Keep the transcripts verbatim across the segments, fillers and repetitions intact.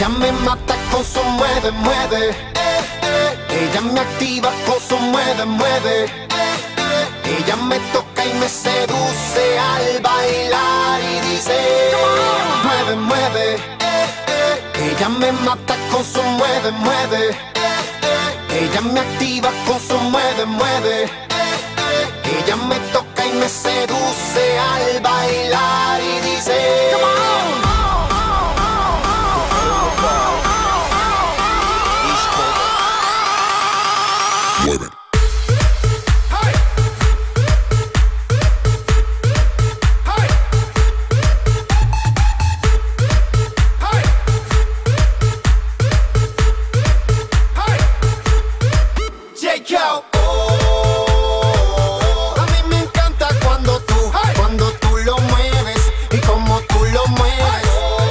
Ella me mata con su mueve, mueve. Eh, eh. Ella me activa con su mueve, mueve. Eh, eh. Ella me toca y me seduce al bailar y dice mueve, mueve. Eh, eh. Ella me mata con su mueve, mueve. Eh, eh. Ella me activa con su mueve, mueve. Eh, eh. Ella me toca y me seduce al bailar y dice mueve. Jayko. Oh, a mí me encanta cuando tú, hey, cuando tú lo mueves y como tú lo mueves.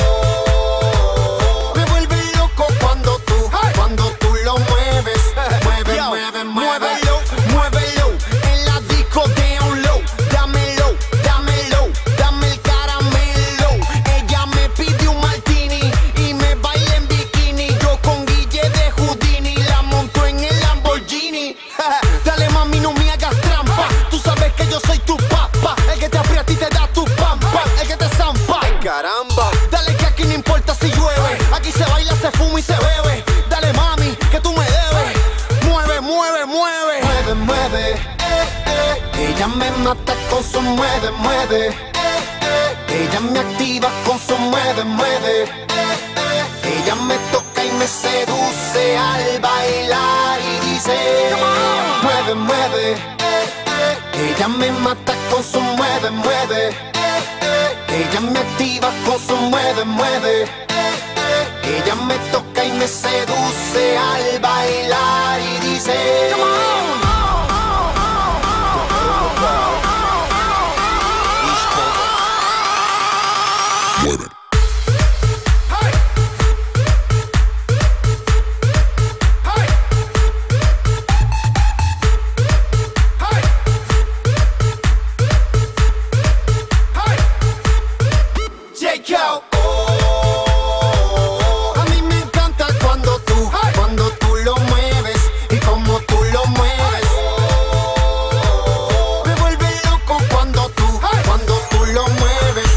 Oh, me vuelve loco cuando tú, hey, cuando tú lo mueves. Mueve, yo, mueve, muévelo, muévelo. En la disco down low, dámelo, dámelo, dame el caramelo. Ella me pide un martini y me baila en bikini. Yo con Guille de Houdini la monto en el Lamborghini. Dale mami, no me hagas trampa. Tú sabes que yo soy tu papá. El que te aprieta y te da tu pampa. El que te zampa. Ay, caramba. Dale que aquí no importa si llueve. Aquí se baila, se fuma y se bebe. Dale mami, que tú me debes. Mueve, mueve, mueve. Mueve, mueve. Eh, eh. Ella me mata con su mueve, mueve. Eh, eh. Ella me activa con su mueve, mueve. Eh, eh. Ella me toca y me seduce al bailar y dice mueve, mueve. Eh, eh. Ella me mata con su mueve, mueve. Eh, eh. Ella me activa con su mueve, mueve. Eh, eh. Ella me toca y me seduce al bailar y dice Mueve. Jayko. Oh, a mí me encanta cuando tú, hey, cuando tú lo mueves y como tú lo mueves. Oh, me vuelve loco cuando tú, hey, cuando tú lo mueves.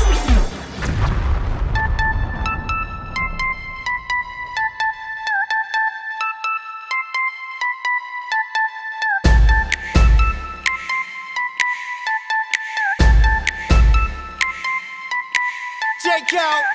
Jayko.